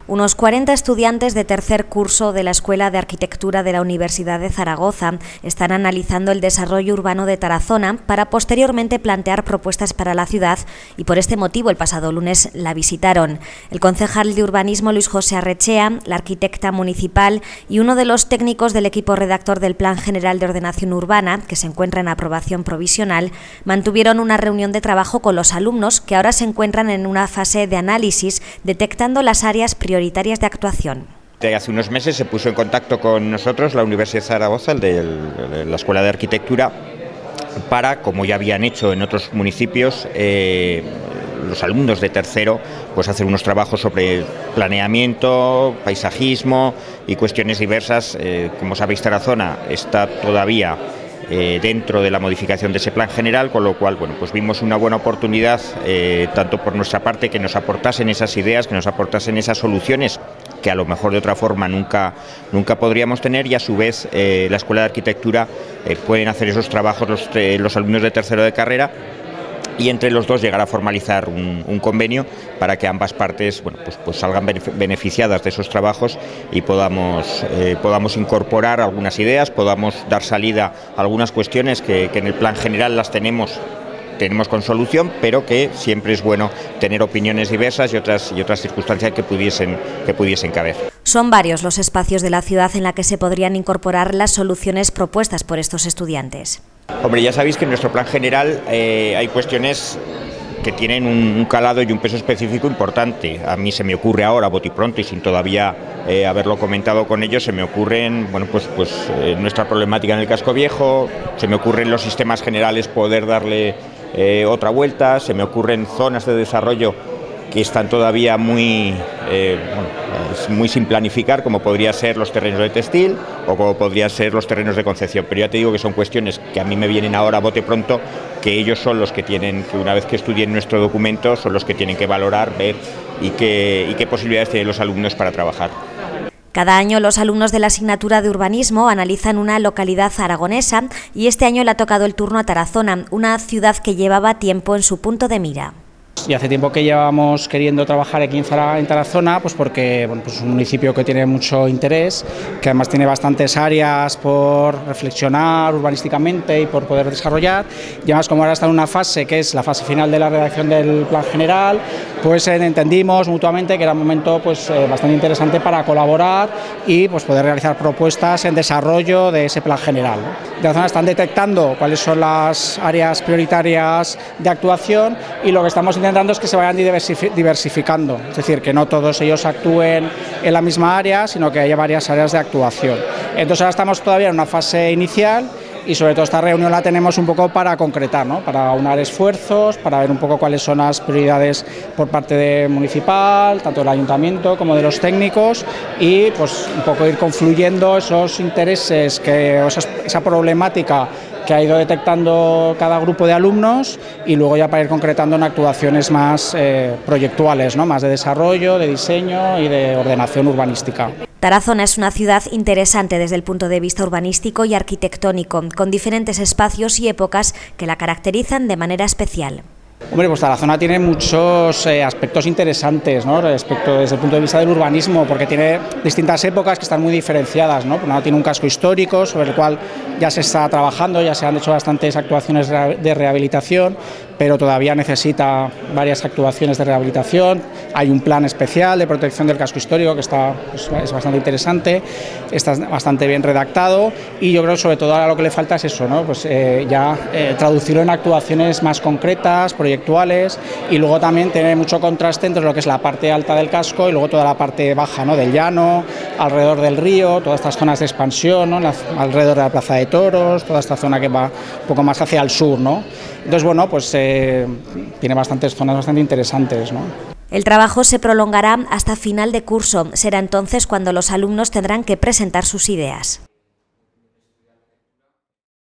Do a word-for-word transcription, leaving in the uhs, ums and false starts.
Unos cuarenta estudiantes de tercer curso de la Escuela de Arquitectura de la Universidad de Zaragoza están analizando el desarrollo urbano de Tarazona para posteriormente plantear propuestas para la ciudad y por este motivo el pasado lunes la visitaron. El concejal de urbanismo Luis José Arrechea, la arquitecta municipal y uno de los técnicos del equipo redactor del Plan General de Ordenación Urbana, que se encuentra en aprobación provisional, mantuvieron una reunión de trabajo con los alumnos que ahora se encuentran en una fase de análisis detectando las áreas prioritarias prioritarias de actuación. Hace unos meses se puso en contacto con nosotros la Universidad de Zaragoza, el de la Escuela de Arquitectura, para, como ya habían hecho en otros municipios, eh, los alumnos de tercero, pues hacer unos trabajos sobre planeamiento, paisajismo y cuestiones diversas. Eh, como sabéis, Tarazona está todavía Eh, dentro de la modificación de ese plan general, con lo cual bueno, pues vimos una buena oportunidad, eh, tanto por nuestra parte, que nos aportasen esas ideas, que nos aportasen esas soluciones que a lo mejor de otra forma nunca, nunca podríamos tener, y a su vez eh, la Escuela de Arquitectura eh, pueden hacer esos trabajos los, eh, los alumnos de tercero de carrera, y entre los dos llegar a formalizar un, un convenio para que ambas partes bueno, pues, pues salgan beneficiadas de esos trabajos y podamos, eh, podamos incorporar algunas ideas, podamos dar salida a algunas cuestiones que, que en el plan general las tenemos tenemos con solución, pero que siempre es bueno tener opiniones diversas y otras, y otras circunstancias que pudiesen, que pudiesen caber. Son varios los espacios de la ciudad en la que se podrían incorporar las soluciones propuestas por estos estudiantes. Hombre, ya sabéis que en nuestro plan general eh, hay cuestiones que tienen un, un calado y un peso específico importante. A mí se me ocurre ahora, bote pronto, y sin todavía eh, haberlo comentado con ellos, se me ocurren, bueno, pues, pues eh, nuestra problemática en el casco viejo, se me ocurren los sistemas generales poder darle eh, otra vuelta, se me ocurren zonas de desarrollo que están todavía muy, eh, bueno, muy sin planificar, como podría ser los terrenos de textil o como podrían ser los terrenos de Concepción. Pero ya te digo que son cuestiones que a mí me vienen ahora a bote pronto, que ellos son los que tienen, que una vez que estudien nuestro documento, son los que tienen que valorar, ver y qué, y qué posibilidades tienen los alumnos para trabajar. Cada año los alumnos de la asignatura de urbanismo analizan una localidad aragonesa y este año le ha tocado el turno a Tarazona, una ciudad que llevaba tiempo en su punto de mira. Y hace tiempo que llevábamos queriendo trabajar aquí en Tarazona, pues porque bueno, pues es un municipio que tiene mucho interés, que además tiene bastantes áreas por reflexionar urbanísticamente y por poder desarrollar, y además como ahora está en una fase que es la fase final de la redacción del plan general, pues eh, entendimos mutuamente que era un momento pues, eh, bastante interesante para colaborar y pues, poder realizar propuestas en desarrollo de ese plan general, ¿no? De la zona están detectando cuáles son las áreas prioritarias de actuación y lo que estamos intentando es que se vayan diversificando, es decir, que no todos ellos actúen en la misma área, sino que haya varias áreas de actuación. Entonces ahora estamos todavía en una fase inicial y sobre todo esta reunión la tenemos un poco para concretar, ¿no? Para aunar esfuerzos, para ver un poco cuáles son las prioridades por parte de municipal, tanto del ayuntamiento como de los técnicos, y pues un poco ir confluyendo esos intereses, que esa, esa problemática que ha ido detectando cada grupo de alumnos, y luego ya para ir concretando en actuaciones más eh, proyectuales, ¿no? Más de desarrollo, de diseño y de ordenación urbanística. Tarazona es una ciudad interesante desde el punto de vista urbanístico y arquitectónico, con diferentes espacios y épocas que la caracterizan de manera especial. Hombre, pues Tarazona tiene muchos eh, aspectos interesantes, ¿no? Respecto desde el punto de vista del urbanismo, porque tiene distintas épocas que están muy diferenciadas, ¿no? Por un lado tiene un casco histórico sobre el cual ya se está trabajando, ya se han hecho bastantes actuaciones de rehabilitación, pero todavía necesita varias actuaciones de rehabilitación. Hay un plan especial de protección del casco histórico que está, pues, es bastante interesante, está bastante bien redactado, y yo creo que sobre todo ahora lo que le falta es eso, ¿no? Pues eh, ya eh, traducirlo en actuaciones más concretas, proyectuales, y luego también tener mucho contraste entre lo que es la parte alta del casco y luego toda la parte baja, ¿no? Del llano, alrededor del río, todas estas zonas de expansión, ¿no? La, alrededor de la Plaza de Toros, toda esta zona que va un poco más hacia el sur, ¿no? Entonces, bueno, pues eh, tiene bastantes zonas bastante interesantes, ¿no? El trabajo se prolongará hasta final de curso. Será entonces cuando los alumnos tendrán que presentar sus ideas.